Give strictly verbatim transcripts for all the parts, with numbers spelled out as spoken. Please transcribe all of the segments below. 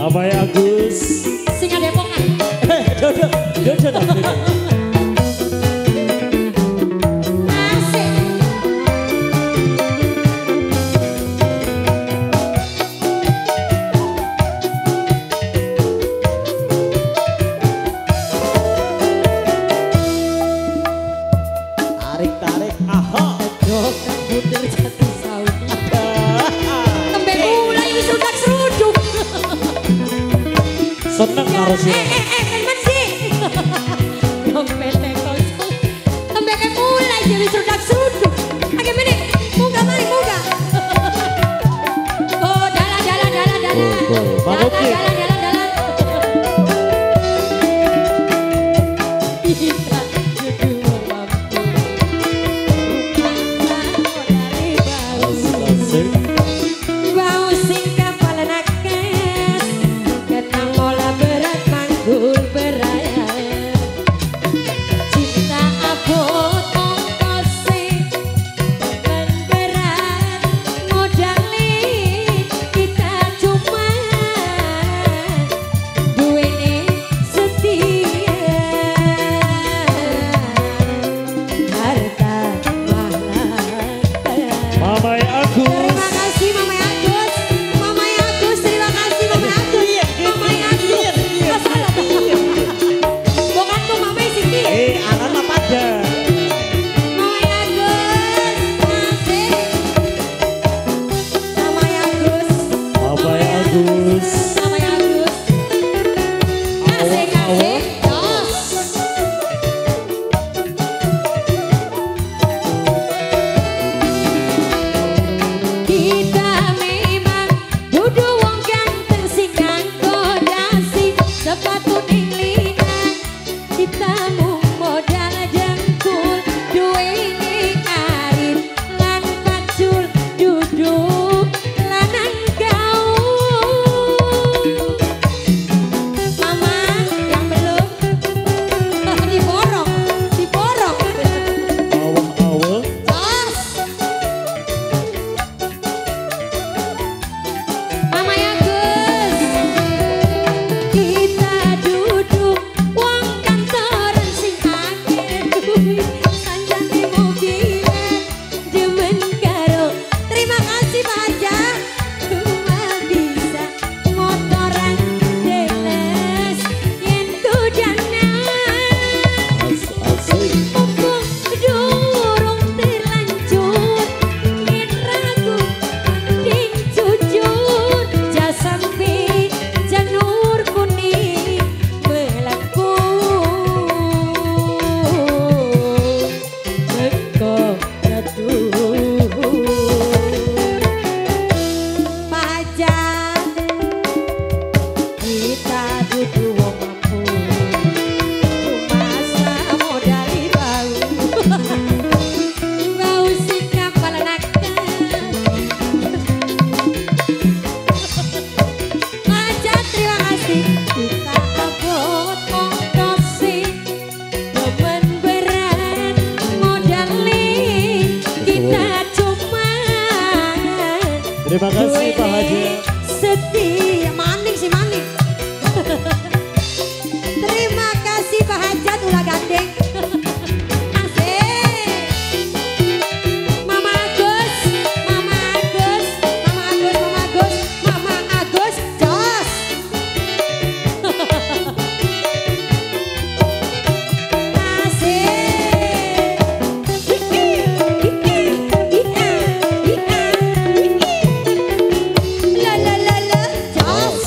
Mama Agus. Singa Depongan. Eh, dodo, dodo, dodo. Tarik-tarik, aha. Dokan butir jati sawi. Tempe mulai sudah seruduk. Seneng karo Eh, sira. eh, eh, temen sih. Dompet kosong. Tempe kayak mulai jadi sudah seruduk. Oke, meni, munggah mari munggah. Oh, jalan, jalan, jalan, jalan. Oh, oh. Bang Jalan, Oki. jalan, jalan, jalan. Kita duduk mampu. Masa modali bau. Asik. Bau sing kapal nakes. Ketang olah berat manggul beraya. Cinta abot ongkose. Dan berat modalin. Kita cuma duwene setia. Harta mahal. Mama Terima Agus. kasih Mama Agus. Mama Agus, terima kasih Mama Agus. Mama Agus. Masalah. Bukan tuh Mama Siti. Eh, anak apa pada? Mama Agus. Asik. Mama Agus. Mama Agus. Mama Agus. Asik, asik. Jos. Kita memang dudu wong ganteng sing nganggo dasi sepatu ning linan. Kita mung modal jengkul duwene arit lan pacul duduk lanang gaul. Mama yang belum diborong, diborong. Awang-awang. Jos. Mama Agus, kita duduk wong kantoran sing akeh duit sanjan di mobilan demen karo. Terima kasih Pak Haja. Cuma bisa motoran deles yen kudanan. As- Asik. Mumpung durung terlanjur yen ragu mending jujur jasampe janur kuning melaku meko ngeduh pajak kita dudu wong mampu masa modali bau bau sing kapal nakes. Aja terima kasih kita abot ongkose beban berat modalin kita cuma Terima kasih Pak Haji. setia maning sih maning. Terima kasih Pak Hajat ulah gandeng. Asik. Mama Agus, Mama Agus, Mama Agus, Mama Agus, Mama Agus, jos. Asik. La la la la, jos.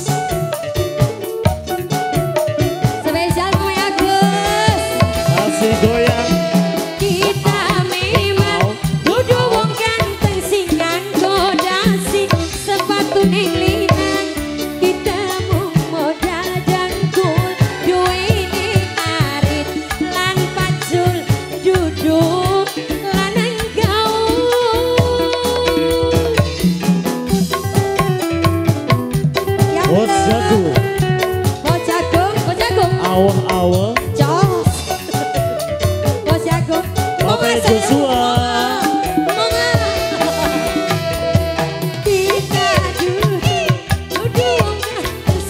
Spesial Mama Agus. Kasih goyang. Kita memang dudu wong ganteng sing nganggo dasi sepatu ning linan. Kita mung modal jangkul duwene arit lan pacul duduk lanang gaul. Yang Bos jago. Bos jagung, bos jagung. Awang-awang. Jos. Bos jagung. Mama Joshua. Mama. Kita duduk, duduk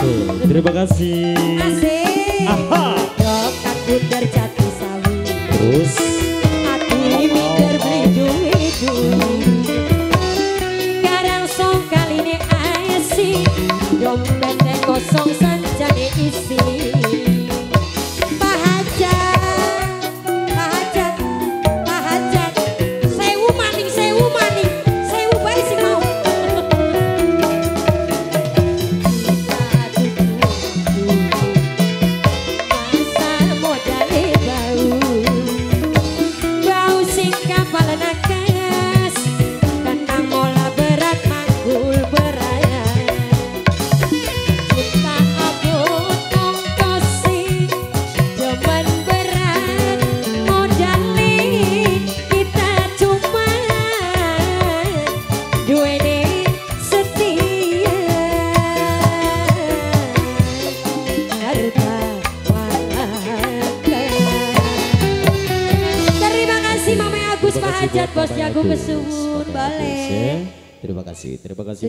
Terima kasih. Asik. Aha. Dok takut terjadi sawi. Terus. Hati mikir beli duit duit. Kadang song kali ini asik. Dompetnya kosong saja diisi. Pak Hajat, Pak Hajat, Pak Hajat. Sewu maning, sewu maning, sewu bae sing mau. Masa modale bau, bau sing kapal nakas, kandang mola berat manggul beraya. Cinta abot ongkosi, jaman berat modalin kita cuma duene setia. Harta walakan. Terima kasih Mama Agus Pak Hajat bos jago kesuwun balik. Terima kasih, terima kasih.